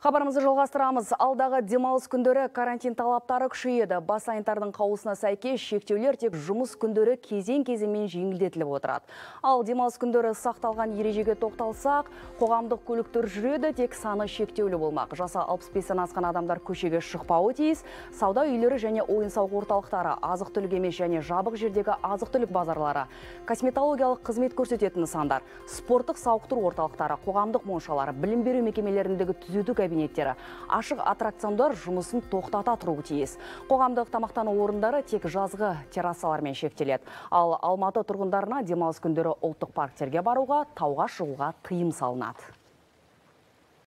Хабарымызды жалғастырамыз. Алдағы демалыс күндері карантин талаптары күшейеді. Бас санитардың қаулысына сәйкес шектеулер тек жұмыс күндері кезең-кезеңмен жеңілдетіліп отырады. Ал демалыс күндері сақталған ережеге тоқталсақ, қоғамдық көліктер жүреді, тек саны шектеулі болмақ. Жасы 65-тен асқан адамдар көшеге шықпауы тиіс. Сауда үйлері және ойын-сауық орталықтары, азық-түлік емес және жабық жердегі азық-түлік базарлары, косметологиялық қызмет көрсететін нысандар, спорттық сауықтыру орталықтары, қоғамдық моншалары, білім беру мекемелеріндегі түзету кабинеттері, ашық аттракциондар жұмысын тоқтата тұруы тиіс. Қоғамдық тамақтану орындары тек жазғы террасалармен шектеледі. Ал Алматы тұрғындарына демалыс күндері ұлттық парктерге баруға, тауға шығуға тыйым салынады.